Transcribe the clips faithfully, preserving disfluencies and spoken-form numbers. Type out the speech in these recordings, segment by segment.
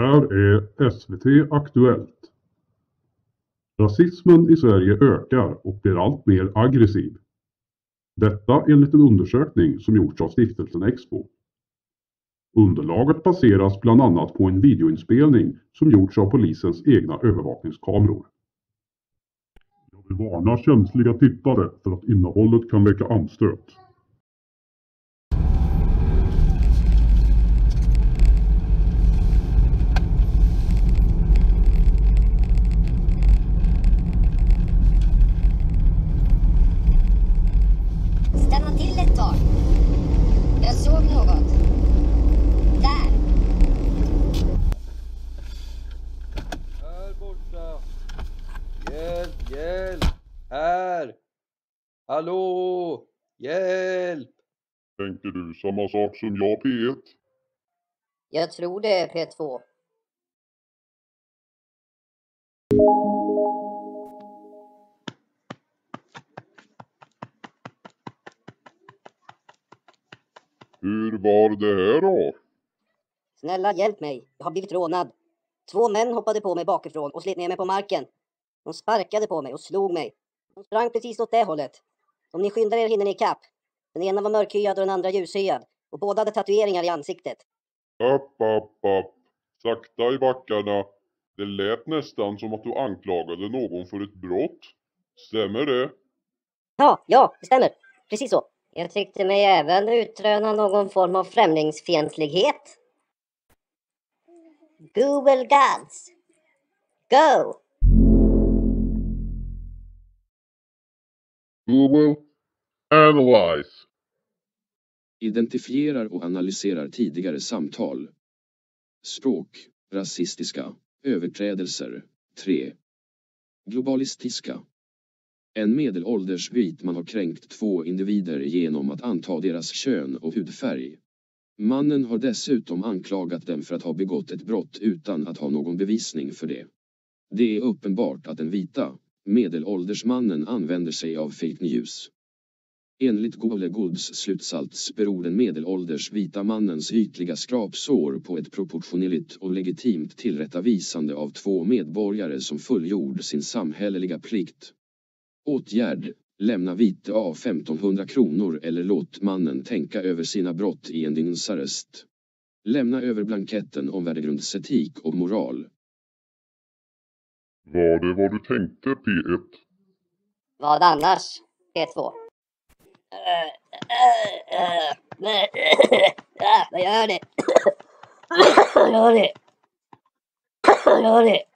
här är S V T Aktuellt. Rasismen i Sverige ökar och blir allt mer aggressiv. Detta enligt en undersökning som gjorts av stiftelsen Expo. Underlaget baseras bland annat på en videoinspelning som gjorts av polisens egna övervakningskameror. Jag vill varna känsliga tittare för att innehållet kan väcka anstöt. Stanna till ett tag. Jag såg något. Där. Här borta. Hjälp, hjälp. Här. Hallå. Hjälp. Tänker du samma sak som jag, P ett? Jag tror det är P två. Hur var det här då? Snälla, hjälp mig. Jag har blivit rånad. Två män hoppade på mig bakifrån och slet ner mig på marken. De sparkade på mig och slog mig. De sprang precis åt det hållet. Om ni skyndar er hinner ni ikapp. Den ena var mörkhyad och den andra ljushyad. Och båda hade tatueringar i ansiktet. Upp, upp, upp. Sakta i backarna. Det lät nästan som att du anklagade någon för ett brott. Stämmer det? Ja, ja, det stämmer. Precis så. Jag tyckte mig även utröna någon form av främlingsfientlighet. Google Gods. Go! Google Analyze. Identifierar och analyserar tidigare samtal. Språk, rasistiska, överträdelser, tre. Globalistiska. En medelålders vit man har kränkt två individer genom att anta deras kön och hudfärg. Mannen har dessutom anklagat dem för att ha begått ett brott utan att ha någon bevisning för det. Det är uppenbart att den vita, medelålders mannen använder sig av fake news. Enligt Google Goods slutsats beror den medelålders vita mannens ytliga skrapsår på ett proportionerligt och legitimt tillrättavisande av två medborgare som fullgjord sin samhälleliga plikt. Åtgärd: lämna vite av femtonhundra kronor eller låt mannen tänka över sina brott i en dygnsarrest. Lämna över blanketten om värdegrundsetik och moral. Var det vad du tänkte, P ett? Vad annars? P två. Vad gör det? Vad gör det? Vad gör det?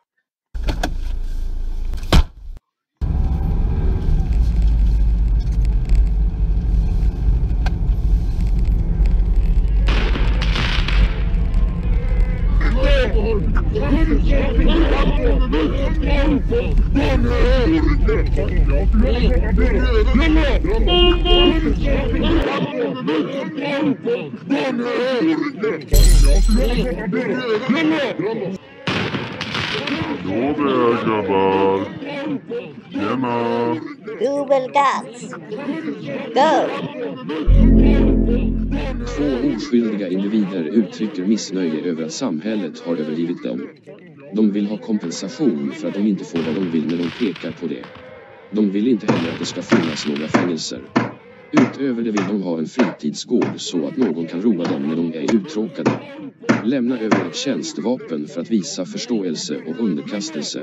Då där, grabbar. Tjena. Google Gods. Go! Två oskyldiga individer uttrycker missnöje över att samhället har övergivit dem. De vill ha kompensation för att de inte får vad de vill när de pekar på det. De vill inte heller att det ska finnas några fängelser. Utöver det vill de ha en fritidsgård så att någon kan roa dem när de är uttråkade. Lämna över ett tjänstevapen för att visa förståelse och underkastelse.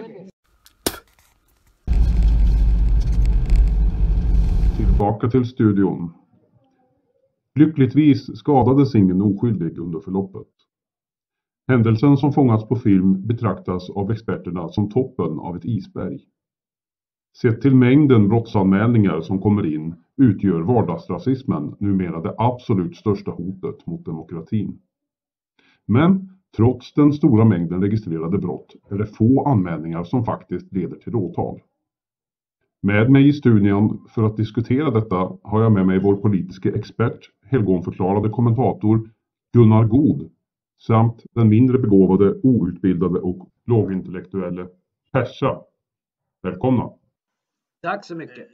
Tillbaka till studion. Lyckligtvis skadades ingen oskyldig under förloppet. Händelsen som fångats på film betraktas av experterna som toppen av ett isberg. Sett till mängden brottsanmälningar som kommer in utgör vardagsrasismen numera det absolut största hotet mot demokratin. Men trots den stora mängden registrerade brott är det få anmälningar som faktiskt leder till åtal. Med mig i studion för att diskutera detta har jag med mig vår politiska expert, helgonförklarade kommentator Gunnar God samt den mindre begåvade, outbildade och lågintellektuelle Persa. Välkomna! Tack så mycket.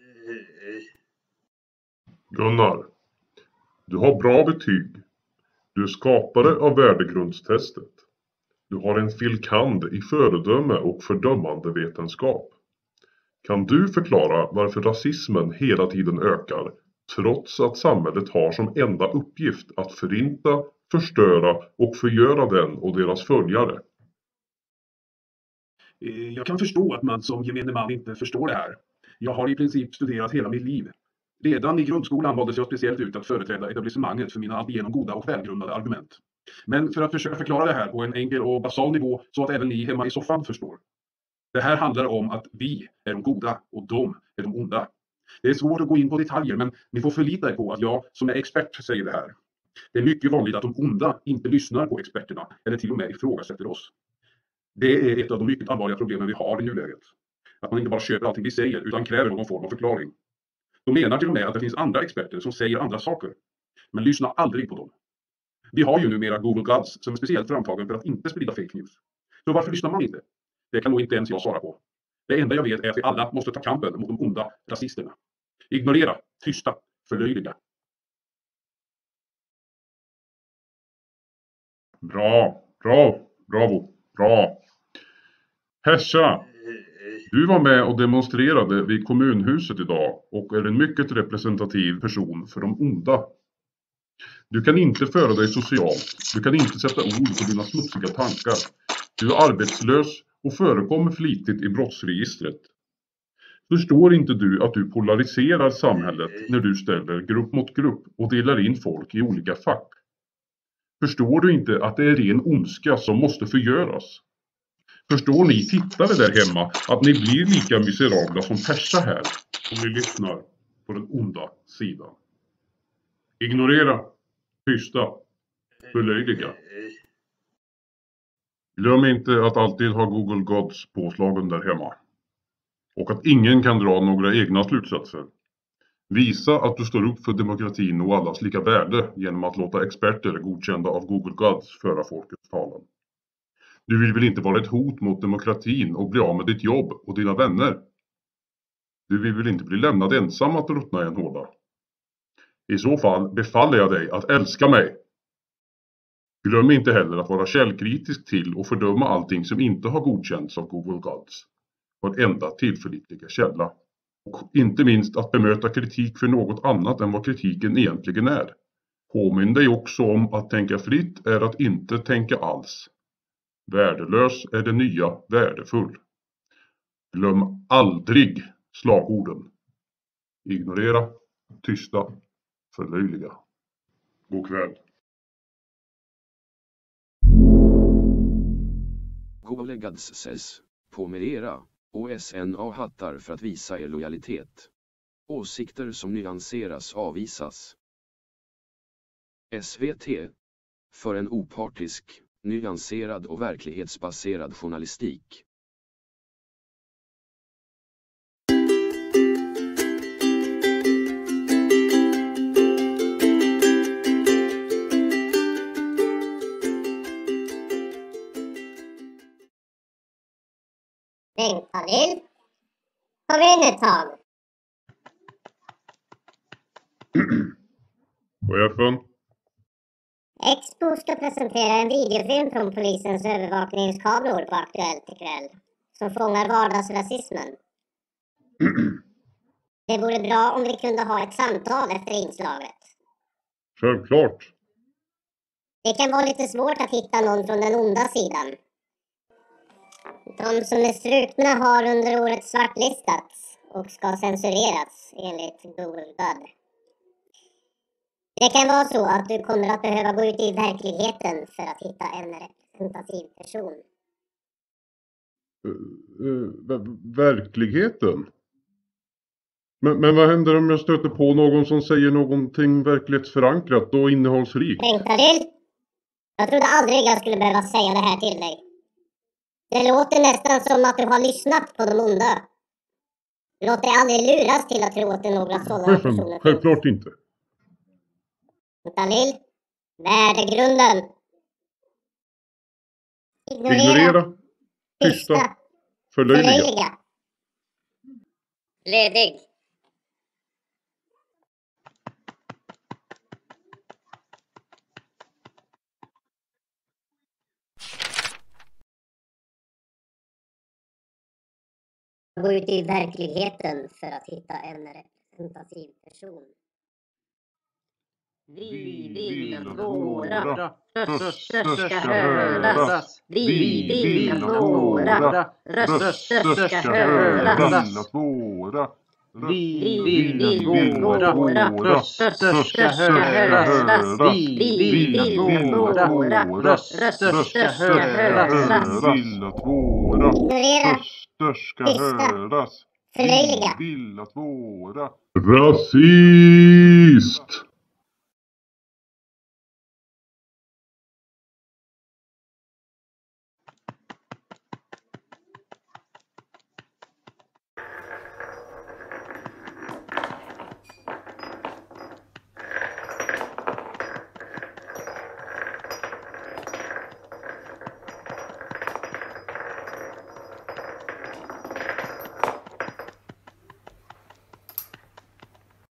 Gunnar, du har bra betyg. Du är skapare av värdegrundstestet. Du har en fil.kand. I föredöme och fördömande vetenskap. Kan du förklara varför rasismen hela tiden ökar, trots att samhället har som enda uppgift att förinta, förstöra och förgöra den och deras följare? Jag kan förstå att man som gemene man inte förstår det här. Jag har i princip studerat hela mitt liv. Redan i grundskolan valdes jag speciellt ut att företräda etablissemanget för mina alltigenom goda och välgrundade argument. Men för att försöka förklara det här på en enkel och basal nivå så att även ni hemma i soffan förstår. Det här handlar om att vi är de goda och de är de onda. Det är svårt att gå in på detaljer, men ni får förlita er på att jag som är expert säger det här. Det är mycket vanligt att de onda inte lyssnar på experterna eller till och med ifrågasätter oss. Det är ett av de mycket allvarliga problemen vi har i nuläget. Att man inte bara köper allting vi säger utan kräver någon form av förklaring. De menar till och med att det finns andra experter som säger andra saker. Men lyssna aldrig på dem. Vi har ju numera Google Gods som är speciellt framtagen för att inte sprida fake news. Så varför lyssnar man inte? Det kan nog inte ens jag svara på. Det enda jag vet är att vi alla måste ta kampen mot de onda rasisterna. Ignorera, tysta, förlöjliga. Bra, bra, bravo, bra. Hesha, du var med och demonstrerade vid kommunhuset idag och är en mycket representativ person för de onda. Du kan inte föra dig socialt, du kan inte sätta ord på dina smutsiga tankar. Du är arbetslös och förekommer flitigt i brottsregistret. Förstår inte du att du polariserar samhället när du ställer grupp mot grupp och delar in folk i olika fack? Förstår du inte att det är ren ondska som måste förgöras? Förstår ni tittare där hemma att ni blir lika miserabla som Persa här om ni lyssnar på den onda sidan? Ignorera, tysta, förlöjliga. Glöm inte att alltid ha Google Gods påslagen där hemma. Och att ingen kan dra några egna slutsatser. Visa att du står upp för demokratin och allas lika värde genom att låta experter godkända av Google Gods föra folkets talan. Du vill väl inte vara ett hot mot demokratin och bli av med ditt jobb och dina vänner? Du vill väl inte bli lämnad ensam att ruttna i en håla? I så fall befaller jag dig att älska mig. Glöm inte heller att vara källkritisk till och fördöma allting som inte har godkänts av Google Gods. Varenda tillförlitliga källa. Och inte minst att bemöta kritik för något annat än vad kritiken egentligen är. Påminn dig också om att tänka fritt är att inte tänka alls. Värdelös är det nya värdefull. Glöm aldrig slagorden. Ignorera, tysta, förlöjliga. God kväll. Google Gods ses på med era O S N A-hattar för att visa er lojalitet. Åsikter som nyanseras avvisas. S V T. För en opartisk, nyanserad och verklighetsbaserad journalistik. Vänta Lill. Kom in ett tag. Chefen. Expo ska presentera en videofilm från polisens övervakningskameror på Aktuellt ikväll. Som fångar vardagsrasismen. Det vore bra om vi kunde ha ett samtal efter inslaget. Självklart. Det kan vara lite svårt att hitta någon från den onda sidan. De som är strukna har under året svartlistats och ska censureras enligt Google God. Det kan vara så att du kommer att behöva gå ut i verkligheten för att hitta en representativ person. Uh, uh, verkligheten? Men, men vad händer om jag stöter på någon som säger någonting verklighetsförankrat och innehållsrikt? Tänkta till? Jag trodde aldrig jag skulle behöva säga det här till dig. Det låter nästan som att du har lyssnat på de onda. Låt dig aldrig luras till att tro att det är några sådana Chefen, personer. självklart inte. Dalil, värdegrunden. Ignorera, Ignorera, tysta, förlöjliga. förlöjliga. Ledig. gå ut i verkligheten för att hitta en representativ person. Vi vill att våra röster ska höras. Vi vill att våra röster ska höras. Vi vill att våra röster ska höras. Vi vill att våra röster ska höras. Vill att våra Ignorera, röster ska tysta, höras. förlöjliga. Vill att våra rasist!